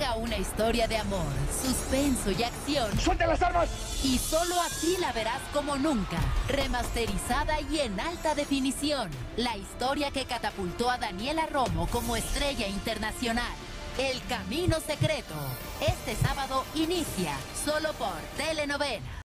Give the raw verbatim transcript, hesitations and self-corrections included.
Llega una historia de amor, suspenso y acción. ¡Suelta las armas! Y solo aquí la verás como nunca, remasterizada y en alta definición. La historia que catapultó a Daniela Romo como estrella internacional. El Camino Secreto. Este sábado inicia, solo por Telenovela.